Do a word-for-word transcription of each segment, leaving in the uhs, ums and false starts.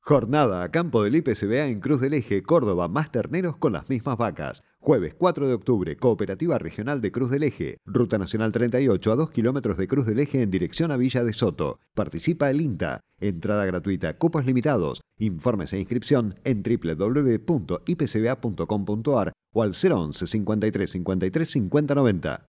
Jornada a campo del I P C B A en Cruz del Eje, Córdoba, más terneros con las mismas vacas. Jueves cuatro de octubre, Cooperativa Regional de Cruz del Eje. Ruta Nacional treinta y ocho a dos kilómetros de Cruz del Eje en dirección a Villa de Soto. Participa el INTA. Entrada gratuita, cupos limitados. Informes e inscripción en doble u doble u doble u punto i p c b a punto com punto a r o al cero once cincuenta y tres cincuenta y tres cincuenta noventa.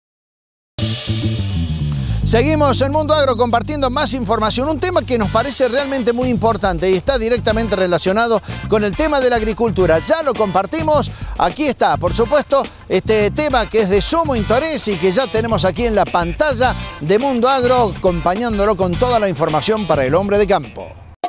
Seguimos en Mundo Agro compartiendo más información, un tema que nos parece realmente muy importante y está directamente relacionado con el tema de la agricultura. Ya lo compartimos, aquí está, por supuesto, este tema que es de sumo interés y que ya tenemos aquí en la pantalla de Mundo Agro, acompañándolo con toda la información para el hombre de campo.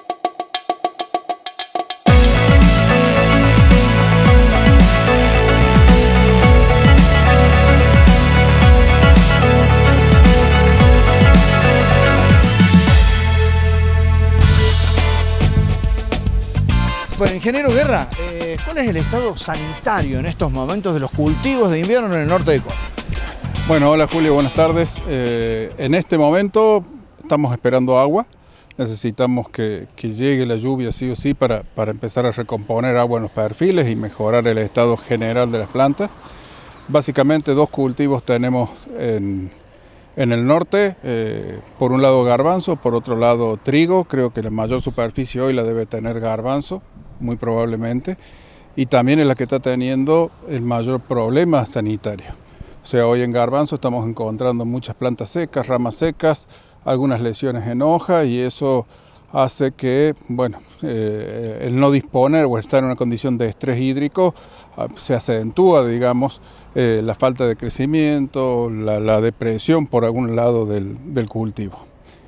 Bueno, ingeniero Guerra, eh, ¿cuál es el estado sanitario en estos momentos de los cultivos de invierno en el norte de Córdoba? Bueno, hola Julio, buenas tardes. Eh, en este momento estamos esperando agua. Necesitamos que, que llegue la lluvia sí o sí para, para empezar a recomponer agua en los perfiles y mejorar el estado general de las plantas. Básicamente dos cultivos tenemos en, en el norte, eh, por un lado garbanzo, por otro lado trigo. Creo que la mayor superficie hoy la debe tener garbanzo, muy probablemente, y también es la que está teniendo el mayor problema sanitario. O sea, hoy en garbanzo estamos encontrando muchas plantas secas, ramas secas, algunas lesiones en hoja, y eso hace que, bueno, eh, el no disponer o estar en una condición de estrés hídrico se acentúa, digamos, eh, la falta de crecimiento, la, la depresión por algún lado del, del cultivo.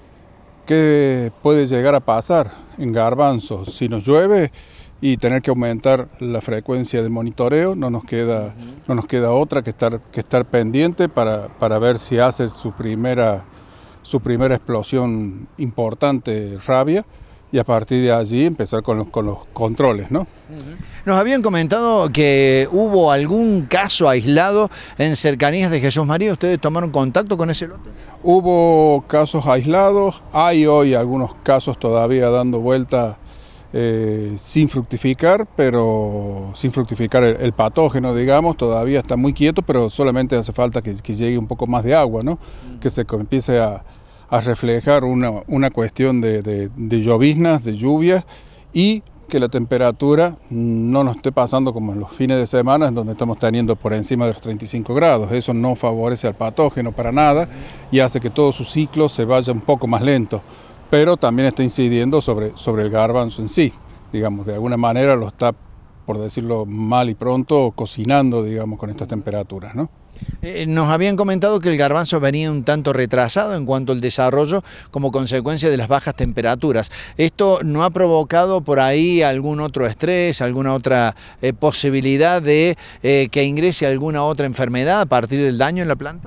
¿Qué puede llegar a pasar en garbanzo? Si nos llueve y tener que aumentar la frecuencia de monitoreo, no nos queda, no nos queda otra que estar, que estar pendiente para, para ver si hace su primera, su primera explosión importante rabia, y a partir de allí empezar con los, con los controles, ¿no? Nos habían comentado que hubo algún caso aislado en cercanías de Jesús María. ¿Ustedes tomaron contacto con ese lote? Hubo casos aislados, hay hoy algunos casos todavía dando vuelta eh, sin fructificar, pero sin fructificar el, el patógeno, digamos, todavía está muy quieto, pero solamente hace falta que, que llegue un poco más de agua, ¿no? Mm. Que se empiece a, a reflejar una, una cuestión de, de, de lloviznas, de lluvias, y que la temperatura no nos esté pasando como en los fines de semana, en donde estamos teniendo por encima de los treinta y cinco grados. Eso no favorece al patógeno para nada y hace que todo su ciclo se vaya un poco más lento, pero también está incidiendo sobre, sobre el garbanzo en sí. Digamos, de alguna manera lo está, por decirlo mal y pronto, cocinando, digamos, con estas temperaturas, ¿no? Eh, nos habían comentado que el garbanzo venía un tanto retrasado en cuanto al desarrollo como consecuencia de las bajas temperaturas. ¿Esto no ha provocado por ahí algún otro estrés, alguna otra eh, posibilidad de eh, que ingrese alguna otra enfermedad a partir del daño en la planta?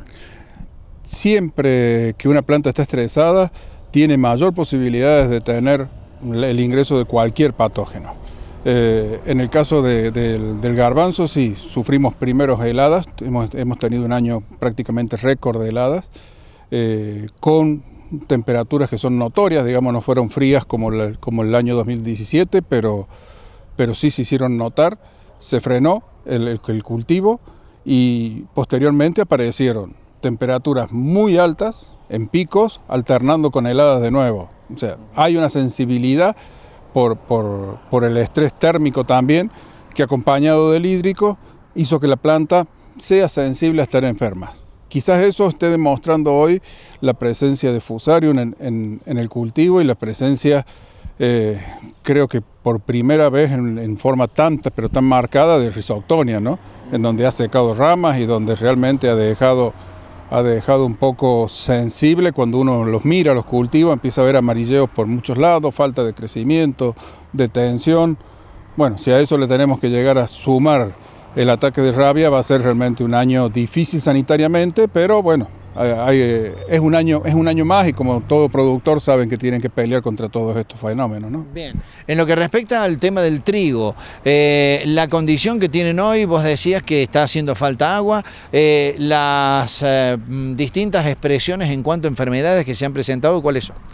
Siempre que una planta está estresada, tiene mayor posibilidades de tener el ingreso de cualquier patógeno. Eh, en el caso de, de, del garbanzo, sí, sufrimos primeros heladas, hemos, hemos tenido un año prácticamente récord de heladas, eh, con temperaturas que son notorias, digamos, no fueron frías como, la, como el año dos mil diecisiete, pero, pero sí se hicieron notar, se frenó el, el, el cultivo y posteriormente aparecieron temperaturas muy altas, en picos, alternando con heladas de nuevo. O sea, hay una sensibilidad Por, por, por el estrés térmico también, que acompañado del hídrico hizo que la planta sea sensible a estar enferma. Quizás eso esté demostrando hoy la presencia de Fusarium en, en, en el cultivo y la presencia, eh, creo que por primera vez en, en forma tan, pero tan marcada, de Rhizoctonia, ¿no? En donde ha secado ramas y donde realmente ha dejado, ha dejado un poco sensible. Cuando uno los mira, los cultiva, empieza a ver amarilleos por muchos lados, falta de crecimiento, de tensión. Bueno, si a eso le tenemos que llegar a sumar el ataque de rabia, va a ser realmente un año difícil sanitariamente, pero bueno, hay, es, un año, es un año más, y como todo productor saben que tienen que pelear contra todos estos fenómenos, ¿no? Bien. En lo que respecta al tema del trigo, eh, la condición que tienen hoy, vos decías que está haciendo falta agua, eh, las eh, distintas expresiones en cuanto a enfermedades que se han presentado, ¿cuáles son?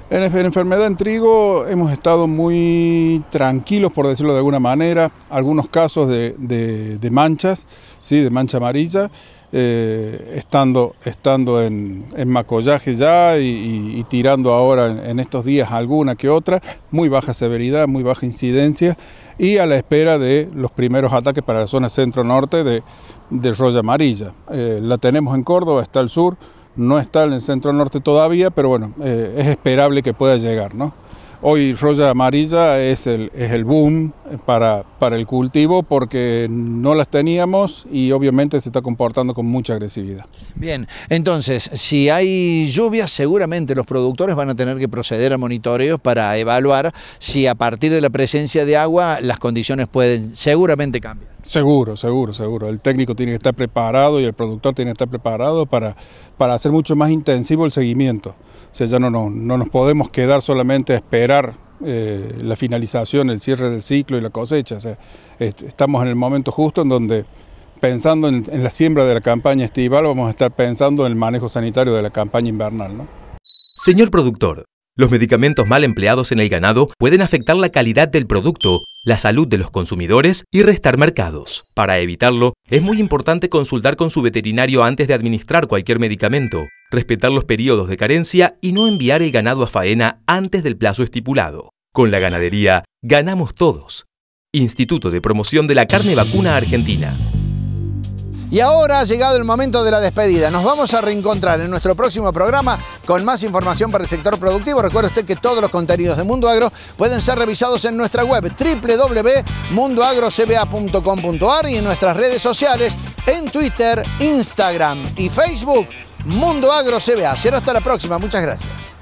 En, en enfermedad en trigo hemos estado muy tranquilos, por decirlo de alguna manera. Algunos casos de, de, de manchas, ¿sí? De mancha amarilla, eh, estando, estando en, en macollaje ya y, y, y tirando ahora en, en estos días alguna que otra. Muy baja severidad, muy baja incidencia y a la espera de los primeros ataques para la zona centro-norte de, de roya amarilla. Eh, la tenemos en Córdoba, está al sur. No está en el centro norte todavía, pero bueno, eh, es esperable que pueda llegar, ¿no? Hoy roya amarilla es el, es el boom para, para el cultivo porque no las teníamos y obviamente se está comportando con mucha agresividad. Bien, entonces, si hay lluvias, seguramente los productores van a tener que proceder a monitoreos para evaluar si a partir de la presencia de agua las condiciones pueden seguramente cambiar. Seguro, seguro, seguro. El técnico tiene que estar preparado y el productor tiene que estar preparado para, para hacer mucho más intensivo el seguimiento. O sea, ya no, no, no nos podemos quedar solamente a esperar eh, la finalización, el cierre del ciclo y la cosecha. O sea, est- estamos en el momento justo en donde, pensando en, en la siembra de la campaña estival, vamos a estar pensando en el manejo sanitario de la campaña invernal, ¿no? Señor productor, los medicamentos mal empleados en el ganado pueden afectar la calidad del producto, la salud de los consumidores y restar mercados. Para evitarlo, es muy importante consultar con su veterinario antes de administrar cualquier medicamento, respetar los periodos de carencia y no enviar el ganado a faena antes del plazo estipulado. Con la ganadería, ganamos todos. Instituto de Promoción de la Carne Vacuna Argentina. Y ahora ha llegado el momento de la despedida. Nos vamos a reencontrar en nuestro próximo programa con más información para el sector productivo. Recuerde usted que todos los contenidos de Mundo Agro pueden ser revisados en nuestra web doble u doble u doble u punto mundo agro c b a punto com punto a r y en nuestras redes sociales en Twitter, Instagram y Facebook, Mundo Agro C B A. Será hasta la próxima. Muchas gracias.